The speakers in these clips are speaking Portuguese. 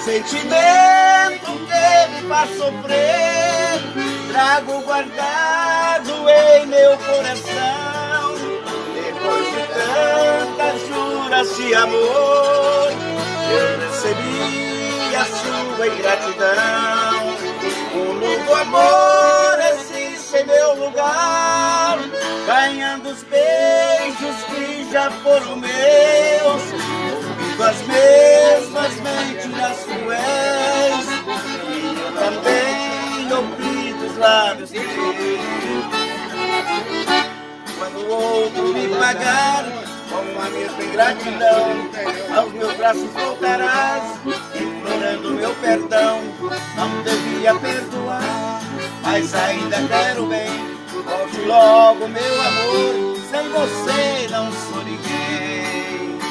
sentimento que me faz sofrer, trago guardado em meu coração. Depois de tantas juras de amor, eu recebi a sua ingratidão. Um novo amor existe em meu lugar, ganhando os beijos que já foram meus, ouvindo as mesmas mentiras cruéis, e eu também ouvi dos lábios teus. Quando o outro me pagar com a mesma ingratidão, aos meus braços voltarás, implorando meu perdão. Não devia perdoar, mas ainda quero bem. Volte logo, meu amor, sem você não sou ninguém.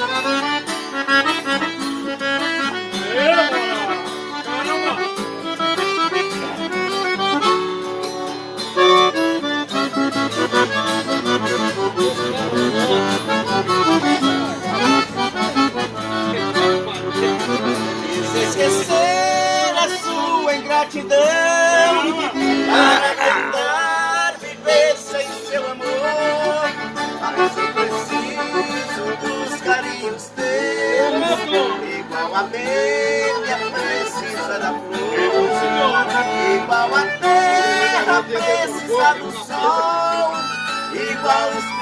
Quis esquecer a sua ingratidão para tentar viver sem seu amor, mas eu preciso dos carinhos teus, igual a abelha precisa da flor, igual a terra precisa do sol, igual os